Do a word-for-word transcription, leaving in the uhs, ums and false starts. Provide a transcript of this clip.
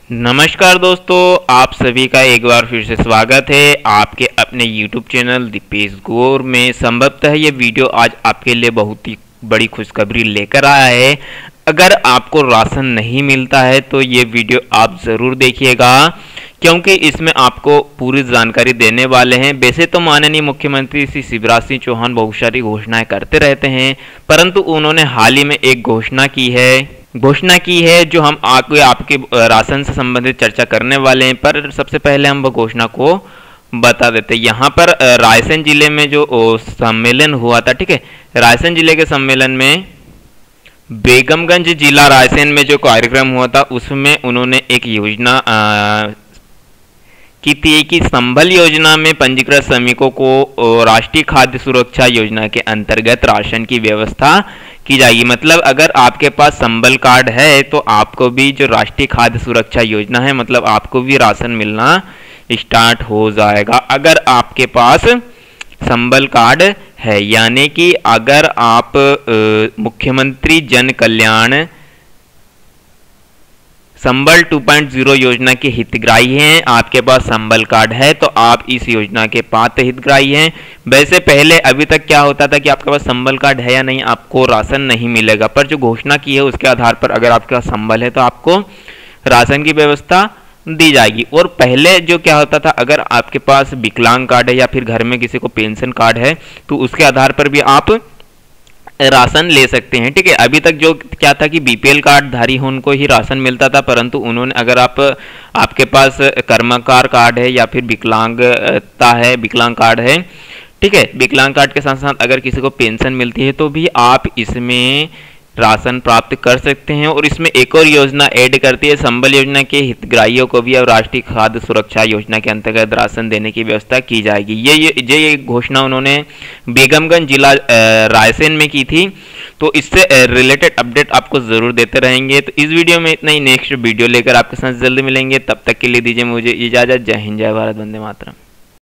नमस्कार दोस्तों, आप सभी का एक बार फिर से स्वागत है आपके अपने यूट्यूब चैनल दीपेश गौर में। संभवतः ये वीडियो आज आपके लिए बहुत ही बड़ी खुशखबरी लेकर आया है। अगर आपको राशन नहीं मिलता है तो ये वीडियो आप ज़रूर देखिएगा, क्योंकि इसमें आपको पूरी जानकारी देने वाले हैं। वैसे तो माननीय मुख्यमंत्री श्री शिवराज सिंह चौहान बहुत सारी घोषणाएं करते रहते हैं, परंतु उन्होंने हाल ही में एक घोषणा की है घोषणा की है जो हम आपके आपके राशन से संबंधित चर्चा करने वाले हैं। पर सबसे पहले हम वो घोषणा को बता देते हैं। यहाँ पर रायसेन जिले में जो सम्मेलन हुआ था, ठीक है, रायसेन जिले के सम्मेलन में बेगमगंज जिला रायसेन में जो कार्यक्रम हुआ था उसमें उन्होंने एक योजना आ, की थी कि संबल योजना में पंजीकृत श्रमिकों को राष्ट्रीय खाद्य सुरक्षा योजना के अंतर्गत राशन की व्यवस्था की जाएगी। मतलब अगर आपके पास संबल कार्ड है तो आपको भी जो राष्ट्रीय खाद्य सुरक्षा योजना है, मतलब आपको भी राशन मिलना स्टार्ट हो जाएगा अगर आपके पास संबल कार्ड है। यानी कि अगर आप मुख्यमंत्री जन कल्याण संबल टू पॉइंट ज़ीरो योजना के हितग्राही हैं, आपके पास संबल कार्ड है तो आप इस योजना के पात्र हितग्राही हैं। वैसे पहले अभी तक क्या होता था कि आपके पास संबल कार्ड है या नहीं, आपको राशन नहीं मिलेगा। पर जो घोषणा की है उसके आधार पर अगर आपके पास संबल है तो आपको राशन की व्यवस्था दी जाएगी। और पहले जो क्या होता था, अगर आपके पास विकलांग कार्ड है या फिर घर में किसी को पेंशन कार्ड है तो उसके आधार पर भी आप राशन ले सकते हैं, ठीक है। अभी तक जो क्या था कि बीपीएल कार्ड धारी हो उनको ही राशन मिलता था, परंतु उन्होंने अगर आप आपके पास कर्मकार कार्ड है या फिर विकलांगता है, विकलांग कार्ड है, ठीक है, विकलांग कार्ड के साथ साथ अगर किसी को पेंशन मिलती है तो भी आप इसमें राशन प्राप्त कर सकते हैं। और इसमें एक और योजना ऐड करती है, संबल योजना के हितग्राहियों को भी अब राष्ट्रीय खाद्य सुरक्षा योजना के अंतर्गत राशन देने की व्यवस्था की जाएगी। ये ये ये घोषणा उन्होंने बेगमगंज जिला रायसेन में की थी। तो इससे रिलेटेड अपडेट आपको जरूर देते रहेंगे। तो इस वीडियो में इतना ही, नेक्स्ट वीडियो लेकर आपके साथ जल्द मिलेंगे। तब तक के लिए दीजिए मुझे इजाजत। जय हिंद, जय भारत, वंदे मातरम।